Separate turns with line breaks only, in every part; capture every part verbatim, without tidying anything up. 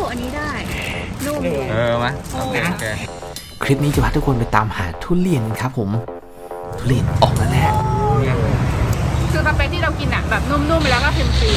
อันนี้ได้นุ่มเออมาโอเค
คลิปนี้จะพาทุกคนไปตามหาทุเรียนครับผมทุเรียนออกแล้วแหละ
คือมันเป็นที่เรากินอ่ะแบบนุ่มๆไปแล้วก็เค็มๆ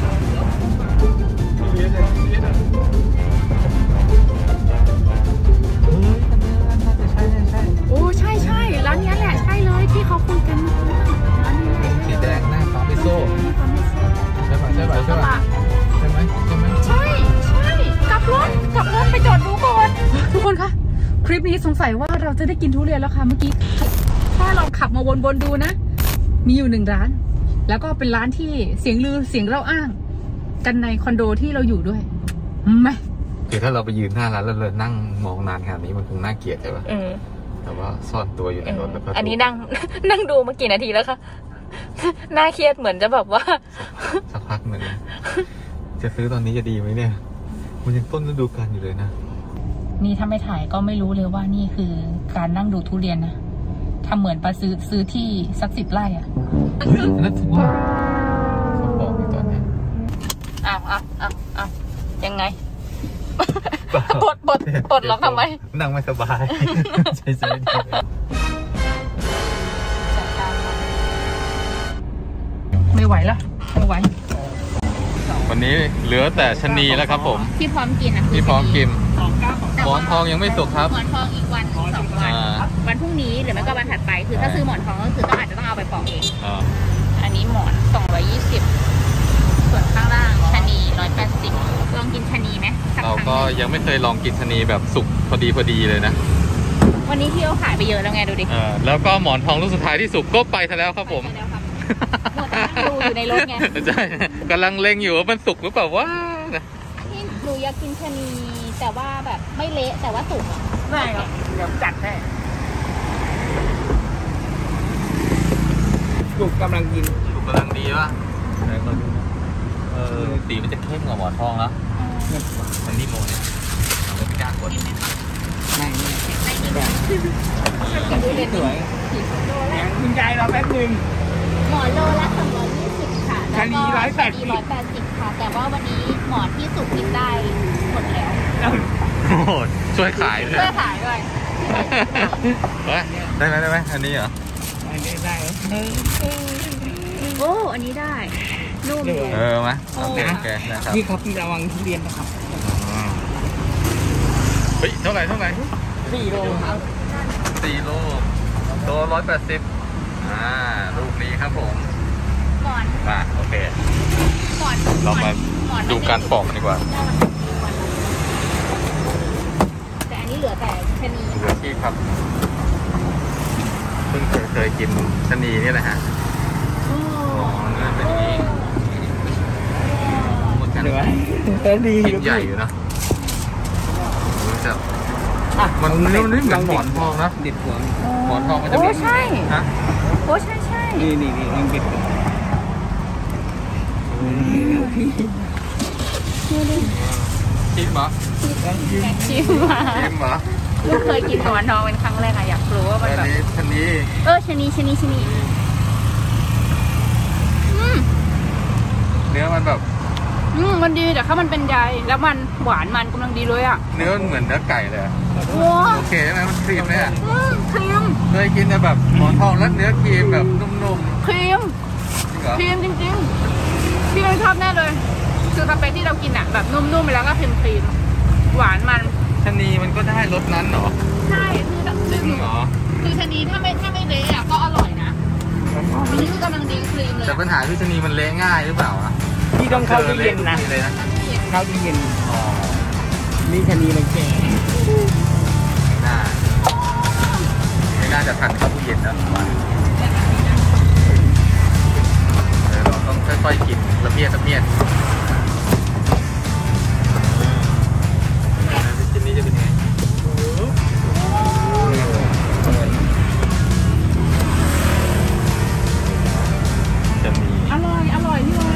โอ้ใช่ใช่ร้านนี้แหละใช่เลยที่เขาคุยกันร้านนี้
สีแดงหน้าฟาร์มโซ่ใช่ป่ะใช่ป่ะใช่ป่ะใช่ไหมใช่ไหม
ใช่ใช่กลับรถกลับรถไปจอดดูก่อนทุกคนคะคลิปนี้สงสัยว่าเราจะได้กินทุเรียนแล้วค่ะเมื่อกี้แค่เราขับมาวนๆดูนะมีอยู่หนึ่งร้านแล้วก็เป็นร้านที่เสียงลือเสียงเล่าอ้างกันในคอนโดที่เราอยู่ด้วยไหม
คือถ้าเราไปยืนหน้าร้านแล้วเรานั่งมองนานขนาดนี้มันคงน่าเกลียดใช่ป่ะแต่ว่าซ่อนตัวอยู่ในรถแล้วก็
อันนี้นั่งนั่งดูมากี่นาทีแล้วคะน่าเครียดเหมือนจะแบบว่า
สักพักหนึ่งจะซื้อตอนนี้จะดีไหมเนี่ยมันยังต้นฤดูกาลอยู่เลยนะ
นี่ถ้าไม่ถ่ายก็ไม่รู้เลยว่านี่คือการนั่งดูทุเรียนนะทำเหมือนไปซื้อซื้อที่สักสิบไร่อ่ะ
นั่นถือว่าเขาบอกในตอนนี้
อ้าวอ้าวอ้าวอ้าวยังไงปลดปลดปลดล็อกทำไม
นั่งไม่สบายใช่ใช่
ไม่ไหวแล้วไม่ไหว
วันนี้เหลือแต่ชะนีแล้วครับผม
ที่พร้อมกินอ่ะ
ที่พร้อมกินหมอนทองยังไม่สุกครับ
หมอนทองอีกวันสองวันวันพรุ่งนี้หรือไม่ก็วันถัดไปคือถ้าซื้อหมอนทองก็คือต้องอาจจะต้องเอาไปปอกเองอันนี้หมอนสองร้อยยี่สิบส่วนข้างล่างชะนีร้อยแปดสิบลองกินชะนีไหม
เราก็ยังไม่เคยลองกินชะนีแบบสุกพอดีพอดีเลยนะ
วันนี้ที่เขาขายไปเยอะแล้วไงดูดิ
แล้วก็หมอนทองลูกสุดท้ายที่สุกก็ไปซะแล้วครับผม
ดูอยู่ในรถไง
ใช่กำลังเล็งอยู่ว่ามันสุกหรือเปล่าว่า
ที่หนูอยากกินชะนีแต่ว่าแบบไม่เละแต่ว่าสุกไม่หรอกเดี๋ยวจัดให้
สุกกำลังกินสุกกำลังดีป่ะเออสีมันจะเข้มกว่าหมอนทองแล้วมันนี่โมเนี่ยเราไม่กล้ากด
ไม่ไม่
ไม่ไม่สวย
คุณใจเราแป๊บนึง
หมอนโลละสองร้อยยี่สิบค่ะ
ชะนีร้อยแปดสิบ
ร้อยแปดสิบค่ะแต่ว่าวันนี้หมอนที่สุกกินได้หมดแล้ว
โอ้โหช่วยขายด้วย
ช่วยขายด้วย
ได้ไหมได้ไหมอันนี้เหรอ
อันนี้ได้
โอ้อันนี้ได้นุ่ม
เออมาโอเคโอเค
นะครับนี่ครับระวังทุเรียนนะครับ
เฮ้ยเท่าไหร่เท่าไหร่
สี่โลครับ
สี่โลตัวร้อยแปดสิบอ่าลูกนี้ครับผม
หมอน
มาโอเค
หมอน
เรามาดูการปอกดีกว่า
แต่อันนี้เหลือแต่ชะนี
เหลือที่ครับเพิ่งเคยเคยกินชะนีนี่แหละฮะอ๋อเนื้อเป็นอย่างนี้
เหลือแต่ดี
ใหญ่อยู่นะรู้จักมันมันนี่เหมือนหมอนทองนะ
เด็ดหัว
หมอนทองมันจะ
โอ้ใช่
ฮะ
โอ้ใช่ใช่
นี่นี่นี่มันเด็ด
ชิมเหรอ
ชิมมา
ชิมเหรอ
ลูกเคยกินหมอนทองเป็นครั้งแรกอะอยากรู้ว่ามันแบบ
ชะนี
เออชะนีชะนีชะนี
เนื้อมันแบบ
อืมมันดีแต่ถ้ามันเป็นใยแล้วมันหวานมันกำลังดีเลยอ่ะ
เนื้อเหมือนเนื้อไก่เลยโอเคไหมมันครีมเนี่ย
ครีม
เคยกินแต่แบบหมอนทองแล้วเนื้อครีมแบบนุ่ม
ๆครีมครีมจริงๆพี่เลยชอบแน่เลยคือมันเป็นที่เรากินอ่ะแบบนุ่มๆไปแล้วก็ครีมครีมหวานมัน
ชะนีมันก็ได้รสนั้นเหรอ
ใช่คือ
จริงเหรอ
คือชะนีถ้าไม่ถ้าไม่เละอ่ะก็อร่อยนะอันนี้คือกำลังดีครีมเลย
แต่ปัญหาคือชะนีมันเละง่ายหรือเปล่าอ่ะ
ที่ต้องเข้าตู้เย็นนะเข้าตู้เย็นนี่ชะนีมันแก่
ไม่น่าไม่น่าจะทันเข้าตู้เย็นนะเราต้องค่อยๆกินละเมียดละเมียดชะนีจะเป็นไง
อร่อยอร่อยพี่เลย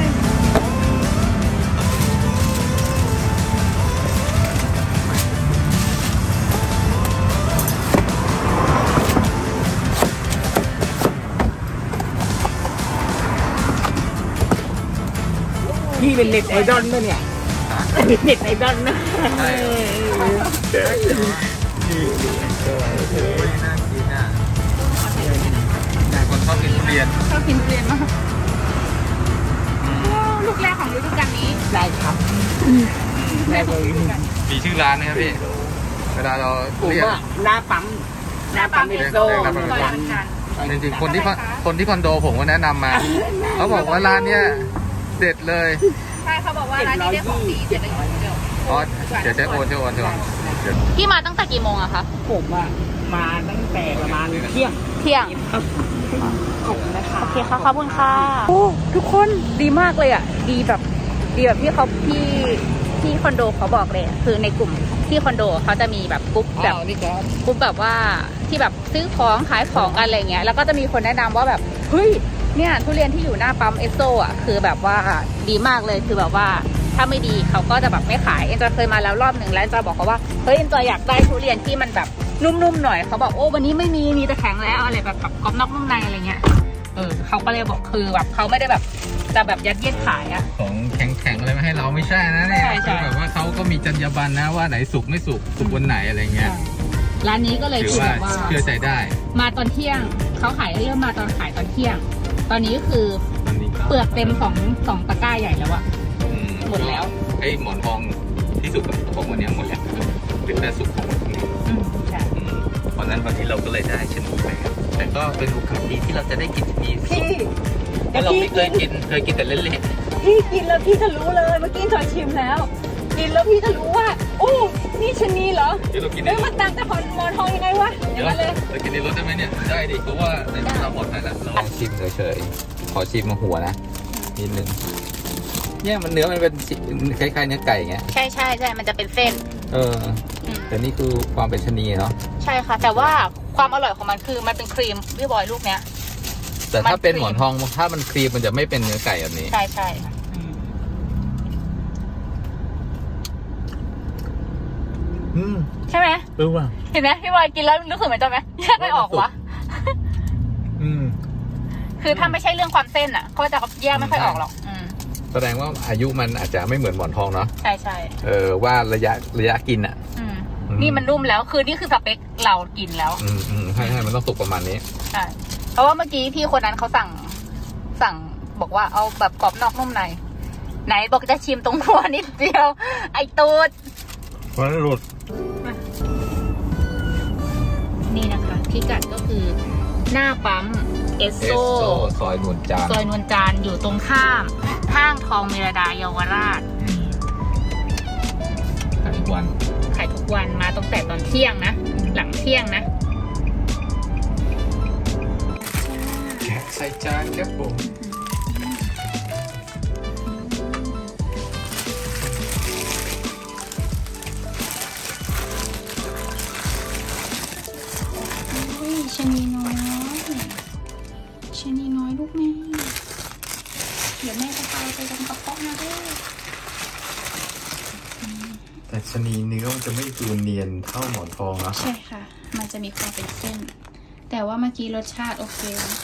พี่เป็นเน็ตไอดอลด้วยเนี่ยเน็ตไอดอลนะ
ใช่ไม่น่ากินอ่ะคนชอบกินทุเรียน
ชอบกินทุเรียนมากลูกแรกของฤดูกาลนี้
ได้ครับได้เลย
มีชื่อร้านไหมครับพี่เวลาเราเรียก
หน้าปั๊มหน้าปั๊มเอโซ่
จริงๆคนที่คนที่คอนโดผมก็แนะนำมาเขาบอกว่าร้านเนี้ยเด็ดเลย
ใช่เขาบอกว่าร้านนี้ได้ของดีเด็ดเลยเดียว
อ๋อเดี๋ยวเจ๊โอนเจ๊โอนเจ๊โอน
พี่มาตั้งแต่กี่โมงอะคะ
ผมว่ามาตั้งแต่ประมาณเที่ยง
เที่ยง
ขอบคุณนะคะ
โอเคค่ะขอบคุณค่ะโอ้ทุกคนดีมากเลยอะดีแบบดีแบบที่เขาพี่ที่คอนโดเขาบอกเลยคือในกลุ่มที่คอนโดเขาจะมีแบบกลุ่มแบบกลุ่มแบบว่าที่แบบซื้อของขายของกันอะไรเงี้ยแล้วก็จะมีคนแนะนำว่าแบบเฮ้ยเนี่ยทุเรียนที่อยู่หน้าปั๊มเอสโซอ่ะคือแบบว่าดีมากเลยคือแบบว่าถ้าไม่ดีเขาก็จะแบบไม่ขายเอ็นจอยเคยมาแล้วรอบหนึ่งแล้วเอ็นจอยบอกเขาว่าเฮ้ยเอ็นจอยอยากได้ทุเรียนที่มันแบบนุ่มๆหน่อยเขาบอกโอ้วันนี้ไม่มีมีแต่แข็งแล้วอะไรแบบกรอบนอกนุ่มในอะไรเงี้ยเออเขาก็เลยบอกคือแบบเขาไม่ได้แบบจะแบบยัดเยียดขายอะ
ของแข็งๆอะไรมาให้เราไม่ใช่นะเนี่ยคือแบบว่าเขาก็มีจรรยาบรรณนะว่าไหนสุกไม่สุกสุกวันไหนอะไรเงี้ย
ร้านนี้ก็เลยคือแบบว่า
เชื่อใจได้
มาตอนเที่ยงเขาขายเริ่มมาตอนขายตอนเที่ยงตอนนี้ก็คือเปลือกเต็มสองสองตะกร้าใหญ่แล้วอะหมดแล้ว
ไอ้หมอนทองที่สุกของวันนี้หมดแล้วหรือแต่สุกของวันนี้เพราะนั้นวันนี้เราก็เลยได้ชนิดไปแต่ก็เป็นโอกาสดีที่เราจะได้กินชนิดสุกเพราะเราไม่เคยกินเคยกินแต่เละ
ๆพี่กินแล้วพี่จะรู้เลยเมื่อกี้จอยชิมแล้วกินแล้วพี่จะรู้ว่าโอ้นี่ชนีเหรอเอ้ยมันต่างจากหมอนทองยังไงวะอย่างนั้นเลย
เรากินในรถได้ไหมเนี่ยได้ดิเพราะว่าในรถเราหมดไปแล้วลองชิมเฉยๆขอชิมมาหัวนะนิดนึงเนี่ยมันเนื้อมันเป็นคล้ายๆเนื้อไก่ไง
ใช่ใช่ใช่มันจะเป็นเส้น
เออแต่นี่คือความเป็นชนีเนาะ
ใช่ค่ะแต่ว่าความอร่อยของมันคือมันเป็นครีมพี่บอยลูกเนี้ย
แต่ถ้าเป็นหมอนทองถ้ามันครีมมันจะไม่เป็นเนื้อไก่แบบนี้
ใช่ใช่ใช่ไหม
เออว่ะ
เห็นไหมพี่บอยกินแล้วนึกถึงเหมือนจะไหมแยกไม่ออกวะ
อืม
คือถ้าไม่ใช่เรื่องความเส้นอ่ะเขาจะแยกไม่ค่อยออกหรอก
แสดงว่าอายุมันอาจจะไม่เหมือนหมอนทองเนาะ
ใช่ใช่
เออว่าระยะระยะกินอ่ะ
นี่มันนุ่มแล้วคือนี่คือสเปคเรากินแล้ว
อืมอืมใช่ใช่มันต้องสุกประมาณนี้
ใช่เพราะว่าเมื่อกี้พี่คนนั้นเขาสั่งสั่งบอกว่าเอาแบบกรอบนอกนุ่มในไหนบอกจะชิมตรงหัวนิดเดียวไอตูด
มันหลุด
นี่นะคะพิกัดก็คือหน้าปั๊มเอสโซ
ซอยนวลจันทร์
ซอยนวลจันทร์อยู่ตรงข้ามห้างทองเมรดาเยาวราช
ขายทุกวัน
ขายทุกวันมาตั้งแต่ตอนเที่ยงนะหลังเที่ยงนะ
แกะใส่จานครับผม
ชนีน้อยชนีน้อยลูกแม่เดี๋ยวแม่จะไปไปทำกระเพาะนะด้วย
แต่ชนีเนื้อมันจะไม่ดูเนียนเท่าหมอนทองนะ
ใช่ค่ะมันจะมีความเป็นเส้นแต่ว่าเมื่อกี้รสชาติโอเค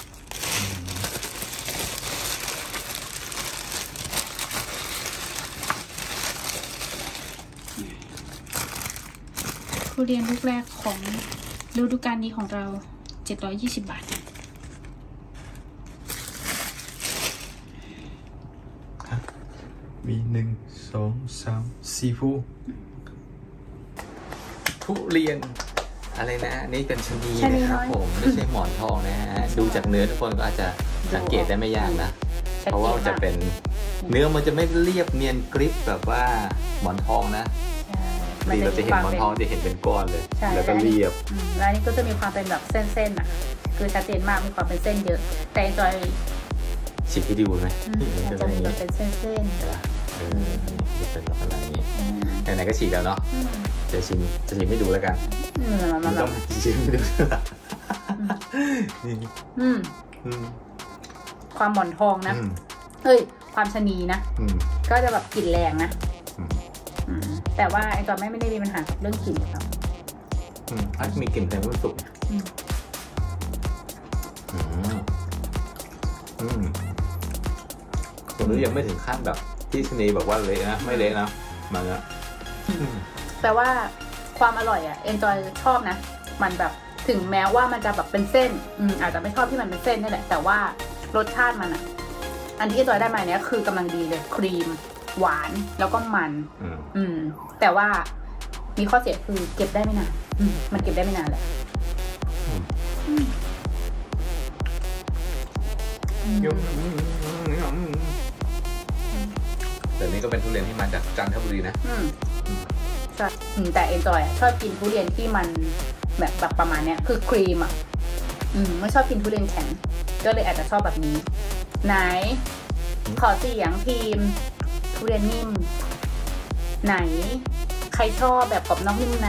ทุเรียนลูกแรกของฤดูกาลนี้ของเราเจ็ดร้อยยี่สิบบาท
มีหนึ่งสองสามสี่ผู้ทุเรียนอะไรนะนี่เป็นชนีนะครับผมไม่ใช่หมอนทองนะฮะดูจากเนื้อทุกคนก็อาจจะสังเกตได้ไม่ยากนะเพราะว่ามันจะเป็นเนื้อมันจะไม่เรียบเนียนกริบแบบว่าหมอนทองนะดีเราจะเห็นหมอนทองจะเห็นเป็นก้อนเลยแล้วก็เรียบ
แล้วนี่ก็จะมีความเป็นแบบเส้นๆอ่ะคือชัดเจนมากมีความเป็นเส้นเยอะแต่จอย
ฉีกให้ดูไหม
จะมีเป็นเส้นๆ
ใช่ป่ะเออจะเป็นลักษณะนี้ไหนๆก็ฉีกแล้วเนาะจะชิมจะชิมให้ดูแล้วกันมันต้องชิมให้ดู
อืมความหมอนทองนะเฮ้ยความชนีนะก็จะแบบกลิ่นแรงนะแต่ว่าไอ้จอยไม่ไม่ได้มีปัญหากับเรื่องกลิ่นครับ
อืมอาจจะมีกลิ่นแต่ไม่สุกอืมอืมผมรู้ยังไม่ถึงขั้นแบบที่ชนีบอกว่าเละนะไม่เละนะมาแล้ว
แต่ว่าความอร่อยอ่ะเอนจอยชอบนะมันแบบถึงแม้ว่ามันจะแบบเป็นเส้นอืมอาจจะไม่ชอบที่มันเป็นเส้นนี่แหละแต่ว่ารสชาติมันอ่ะอันที่เอนจอยได้มาเนี้ยคือกำลังดีเลยครีมหวานแล้วก็มัน
อืม
อืมแต่ว่ามีข้อเสียคือเก็บได้ไม่นานอืมมันเก็บได้ไม่นานแหละ
แต่นี่ก็เป็นทุเรียนที่มาจากจันทบุรีนะ
อืมใช่อืมแต่เอนจอยอ่ะชอบกินทุเรียนที่มันแบบแบบประมาณเนี้ยคือครีมอ่ะอืมไม่ชอบกินทุเรียนแข็งก็เลยอาจจะชอบแบบนี้ไหนขอเสียงพิมพ์ทุเรียนนิ่มไหนใครชอบแบบกรอบนอกนุ่มใน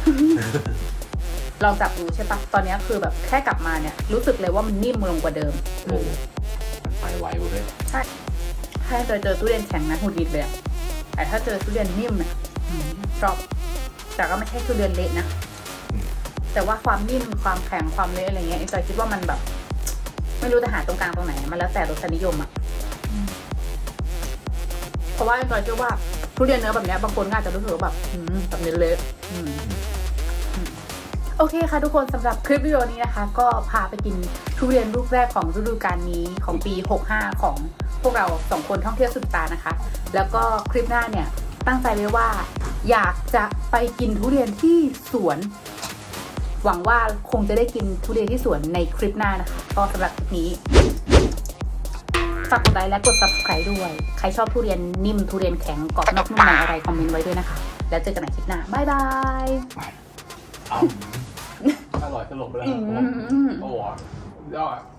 ลองจับดูใช่ปะตอนนี้คือแบบแค่กลับมาเนี่ยรู้สึกเลยว่ามันนิ่มลงกว่าเดิม
โอ้มันไปไวกว่าเลย
ใช่ถ้าเจอเจอทุเรียนแข็งนะหุดหงิดเลยอะแต่ถ้าเจอทุเรียนนิ่มเนี่ยชอบแต่ก็ไม่ใช่ทุเรียนเละนะแต่ว่าความนิ่มความแข็งความเละอะไรเงี้ยไอ้จอยคิดว่ามันแบบ ไม่รู้จะหาตรงกลางตรงไหนมันแล้วแต่รสนิยมอ่ะเพราะว่าไอ้จอยเชื่อว่าทุเรียนเนื้อแบบเนี้ยบางคนก็อาจจะรู้สึกว่าแบบแบบเนื้อเละโอเคค่ะทุกคนสำหรับคลิปวิดีโอนี้นะคะก็พาไปกินทุเรียนลูกแรกของฤดูกาลนี้ของปีหกสิบห้าของพวกเราสองคนท่องเที่ยวสุดตานะคะแล้วก็คลิปหน้าเนี่ยตั้งใจไว้ว่าอยากจะไปกินทุเรียนที่สวนหวังว่าคงจะได้กินทุเรียนที่สวนในคลิปหน้านะคะก็สำหรับคลิปนี้ฝากกดไลค์และกด ซับสไครบ์ ด้วยใครชอบทุเรียนนิ่มทุเรียนแข็งกรอบนอกนุ่มในอะไรคอมเมนต์ไว้ด้วยนะคะแล้วเจอกันในคลิปหน้าบ๊ายบาย
อร่อยสลบไปแล้วโอ้โหยอด